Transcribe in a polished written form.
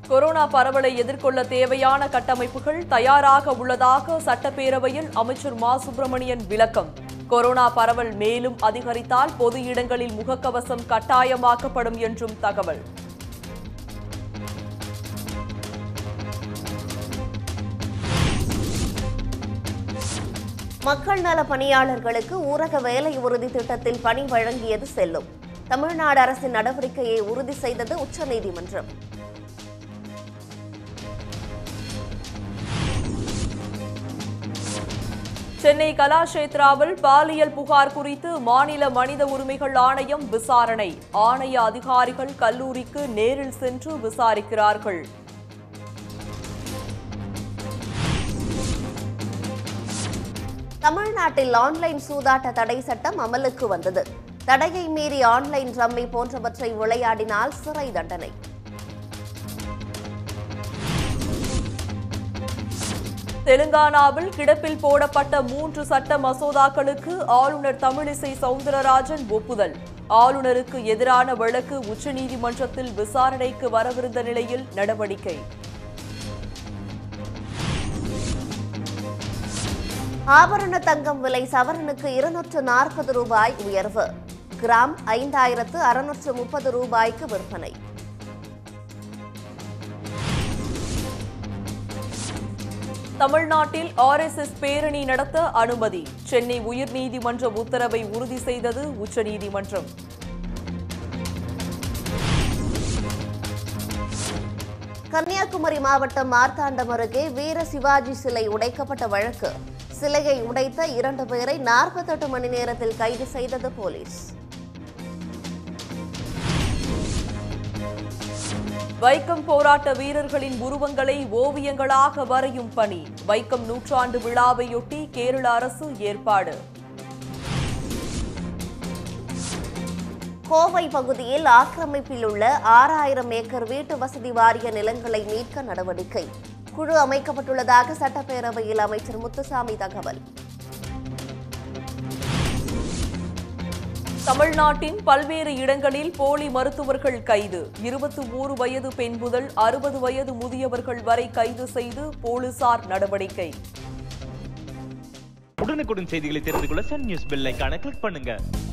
Corona பரவலை எதிர்கொள்ள தேவையான கட்டமைப்புகள் தயாராக உள்ளதாக சட்டப்பேரவையில் அமைச்சர் மா சுப்பிரமணியன் விளக்கம். கொரோனா பரவல் மேலும் அதிகரித்தால் பொது இடங்களில் முகக்கவசம் கட்டாயமாக்கப்படும் என்றும் தகவல். மக்கள் நல பணியாளர்களுக்கு ஊரக வேலை உறுதி திட்டத்தில் பணி வழங்கியது செல்லும். தமிழ்நாடு அரசின் நடவடிக்கையை உறுதி செய்தது உச்சநீதிமன்றம். சென்னை கலாஷேத்ராவில் பாலியல் புகார் குறித்து மாநில மனித உரிமைகள் ஆணையம் விசாரணை. ஆணைய அதிகாரிகள் கல்லூரிக்கு நேரில் சென்று விசாரிக்கிறார்கள். தமிழ்நாட்டில் ஆன்லைன் சூதாட்ட தடை சட்டம் அமலுக்கு வந்தது. தடையை மீறி ஆன்லைன் ரம்மி போன்றவற்றை விளையாடினால் சிறை தண்டனை. தெலுங்கானாவில் கிடப்பில் போடப்பட்ட 3 சட்ட மசோதாக்களுக்கு ஆளுநர் தமிழிசை சவுந்தரராஜன் ஒப்புதல். ஆளுநருக்கு எதிரான வழக்கு உச்சநீதிமன்றத்தில் விசாரணைக்கு வரவிருந்த நிலையில் நடவடிக்கை. ஆபரண தங்கம் விலை சவரனுக்கு 240 ரூபாய் உயர்வு. கிராம் 5630 ரூபாய்க்கு விற்பனை. தமிழ்நாட்டில் RSS பேரணி நடத்த அனுமதி. சென்னை உயர்நீதிமன்ற உத்தரவை உறுதி செய்தது உச்சநீதிமன்றம். கன்னியாகுமரி மாவட்டம் மார்த்தாண்டம் அருகே வீர சிவாஜி சிலை உடைக்கப்பட்ட வழக்கு. சிலையை உடைத்த 2 பேரை 48 மணி நேரத்தில் கைது செய்தது போலீஸ். வைக்கம் போராட்ட வீரர்களின் உருவங்களை ஓவியங்களாக வரையும் பணி. வைக்கம் நூற்றாண்டு விழாவையொட்டி கேரள அரசு ஏற்பாடு. கோவை பகுதியில் ஆக்கிரமிப்பில் உள்ள 6000 ஏக்கர் வீட்டு வசதி வாரிய நிலங்களை மீட்க நடவடிக்கை. குழு அமைக்கப்பட்டுள்ளதாக சட்டப்பேரவையில் அமைச்சர் முத்துசாமி தகவல். தமிழ்நாட்டின் பல்வேறு இடங்களில் போலி மருத்துவர்கள் கைது. 23 வயது பெண் முதல் 60 வயது முதியவர்கள் வரை கைது செய்து போலீசார் நடவடிக்கை. உடனுக்குடன் செய்திகளை தெரிந்து கொள்ள சன் நியூஸ் பெல் ஐகானை கிளிக் பண்ணுங்க.